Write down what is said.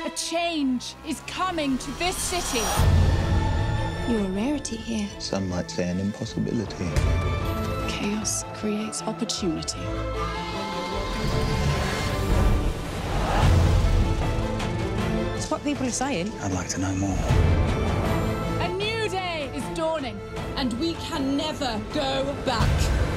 A change is coming to this city. You're a rarity here. Some might say an impossibility. Chaos creates opportunity. It's what people are saying. I'd like to know more. A new day is dawning. And we can never go back.